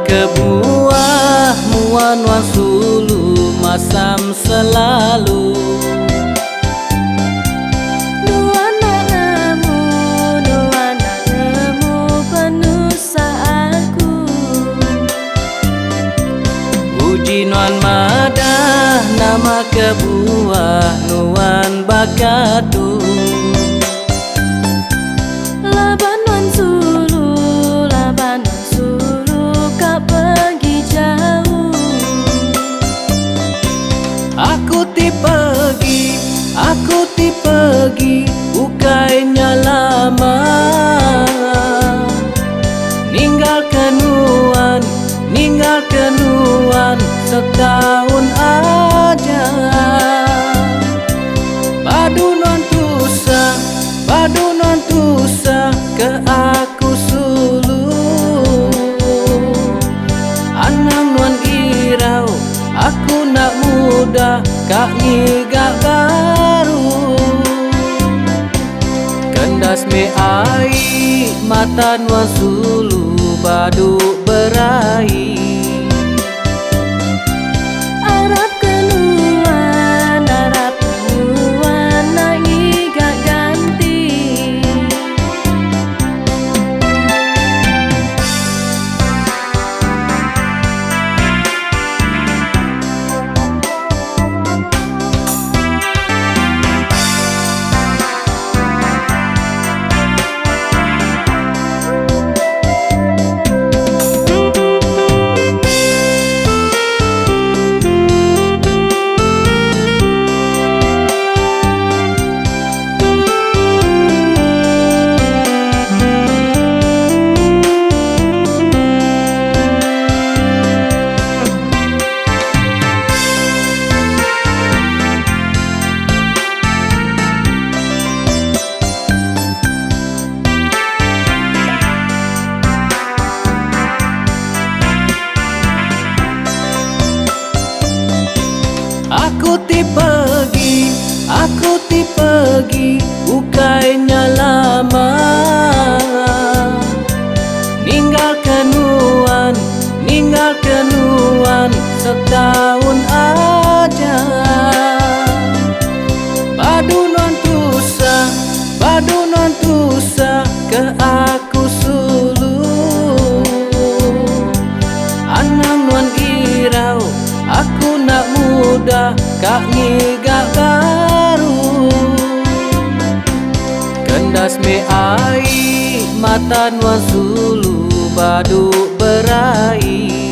kebuah muan wan sulu masam selalu. Nuan madah nama kebuah nuan bakatu. Laban wan sulu kak pergi jauh. Aku ti pergi bukainya lama. Ninggalkan nuan setahun aja. Padu non tusa ke aku sulu. Anang nuan irau aku nak muda kak ngigak baru. Kendas me ai mata nuan sulu badu berai. Arab kenuan nak ngigak ganti. Aku ti pergi bukainya lama. Ninggalkan nuan setahun aja. Padu non tusa ke aku sulu. Anang nuan irau aku nak muda kak ngigak baru. Kendas me ai mata nuan sulu badu berai.